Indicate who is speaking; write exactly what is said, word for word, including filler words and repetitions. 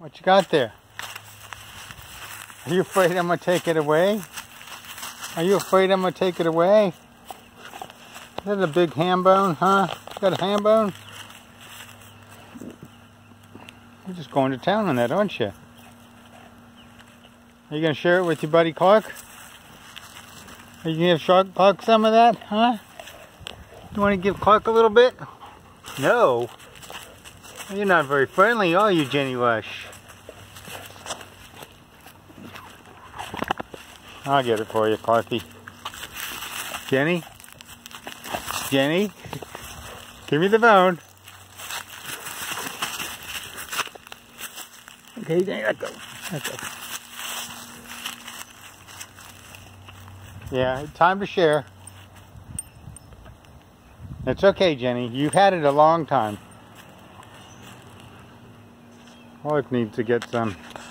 Speaker 1: What you got there? Are you afraid I'm gonna take it away? Are you afraid I'm gonna take it away? Is that a big ham bone, huh? You got a ham bone? You're just going to town on that, aren't you? Are you gonna share it with your buddy Clark? Are you gonna give Clark some of that, huh? You wanna give Clark a little bit? No. You're not very friendly, are you, Jenni Rush? I'll get it for you, Clarky. Jenni? Jenni? Give me the phone. Okay, let go. Let go. Yeah, time to share. It's okay, Jenni. You've had it a long time. Clark needs to get some.